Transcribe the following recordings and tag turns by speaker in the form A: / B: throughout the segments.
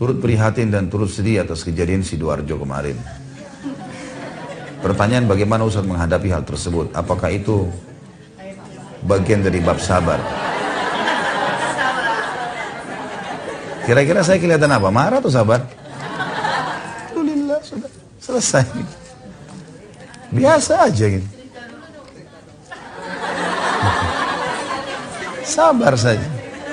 A: turut prihatin dan turut sedih atas kejadian Sidoarjo kemarin. Pertanyaan, bagaimana Ustaz menghadapi hal tersebut? Apakah itu bagian dari bab sabar? Kira-kira saya kelihatan apa? Marah atau sabar? Alhamdulillah, sudah selesai. Biasa aja gitu. Sabar saja.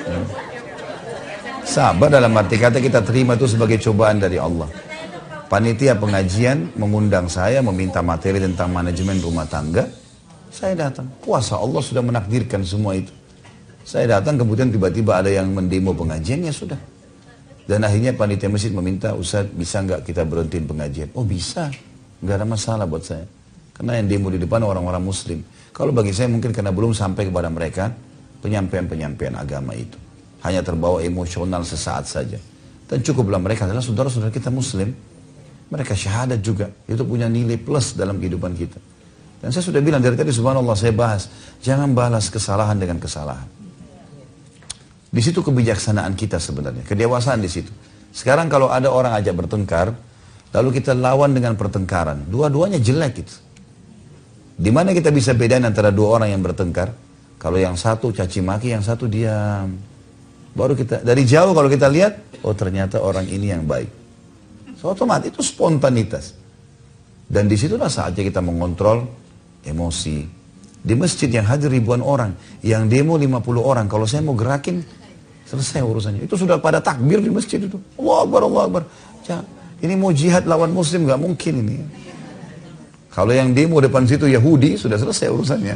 A: Sabar dalam arti kata kita terima itu sebagai cobaan dari Allah. Panitia pengajian mengundang saya, meminta materi tentang manajemen rumah tangga. Saya datang. Kuasa Allah sudah menakdirkan semua itu. Saya datang, kemudian tiba-tiba ada yang mendemo pengajian, ya sudah. Dan akhirnya panitia masjid meminta, Ustaz bisa nggak kita berhentiin pengajian? Oh bisa, nggak ada masalah buat saya. Karena yang demo di depan orang-orang muslim. Kalau bagi saya mungkin karena belum sampai kepada mereka penyampaian-penyampaian agama itu. Hanya terbawa emosional sesaat saja. Dan cukuplah mereka adalah saudara-saudara kita muslim. Mereka syahadat juga. Itu punya nilai plus dalam kehidupan kita. Dan saya sudah bilang dari tadi, subhanallah, saya bahas. Jangan balas kesalahan dengan kesalahan. Di situ kebijaksanaan kita sebenarnya. Kedewasaan di situ. Sekarang kalau ada orang ajak bertengkar, lalu kita lawan dengan pertengkaran. Dua-duanya jelek gitu. Di mana kita bisa bedain antara dua orang yang bertengkar? Kalau yang satu caci maki, yang satu diam. Baru kita, dari jauh kalau kita lihat, oh ternyata orang ini yang baik. So, otomatis itu spontanitas. Dan disitulah saatnya kita mengontrol emosi. Di masjid yang hadir ribuan orang, yang demo 50 orang, kalau saya mau gerakin, selesai urusannya. Itu sudah pada takbir di masjid itu. Allah Akbar, Allah Akbar. Ini mau jihad lawan muslim, gak mungkin ini. Kalau yang demo depan situ Yahudi, sudah selesai urusannya.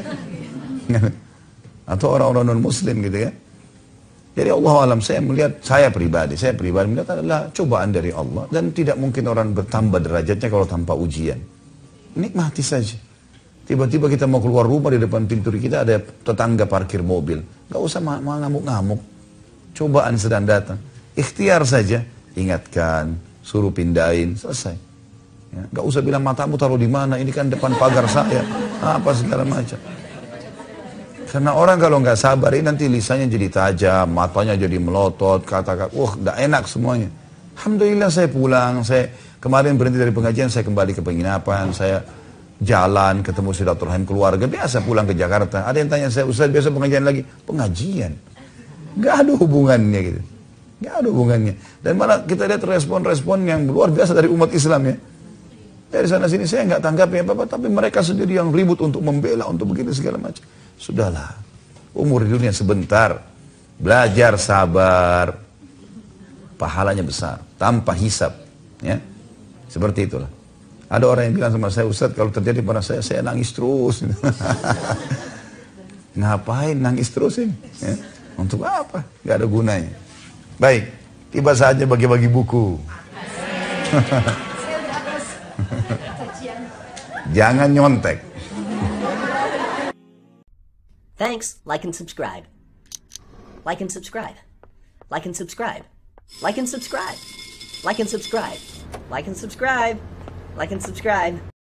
A: Atau orang-orang non-muslim gitu ya. Jadi Allah alam, saya melihat, saya pribadi melihat adalah cobaan dari Allah. Dan tidak mungkin orang bertambah derajatnya kalau tanpa ujian. Nikmati saja. Tiba-tiba kita mau keluar rumah, di depan pintu kita ada tetangga parkir mobil. Gak usah ngamuk-ngamuk. Cobaan sedang datang. Ikhtiar saja. Ingatkan, suruh pindahin, selesai. Ya, gak usah bilang matamu taruh di mana, ini kan depan pagar saya. Apa segala macam. Karena orang kalau nggak sabar, ini nanti lisannya jadi tajam, matanya jadi melotot, kata-kata, nggak enak semuanya. Alhamdulillah saya pulang, saya kemarin berhenti dari pengajian, saya kembali ke penginapan, saya jalan, ketemu silaturahim keluarga, biasa pulang ke Jakarta. Ada yang tanya saya, Ustaz biasa pengajian lagi? Pengajian. Nggak ada hubungannya gitu. Nggak ada hubungannya. Dan malah kita lihat respon-respon yang luar biasa dari umat Islam ya. Dari sana sini saya nggak tanggapi apa-apa, tapi mereka sendiri yang ribut untuk membela, untuk begitu segala macam. Sudahlah, umur di dunia sebentar, belajar sabar, pahalanya besar, tanpa hisab, ya, seperti itulah. Ada orang yang bilang sama saya, Ustaz kalau terjadi pada saya nangis terus. Ngapain nangis terus ini? Ya? Untuk apa? Gak ada gunanya. Baik, tiba saatnya bagi-bagi buku. Jangan nyontek.
B: Thanks, like and subscribe. Like and subscribe. Like and subscribe. Like and subscribe. Like and subscribe. Like and subscribe. Like and subscribe.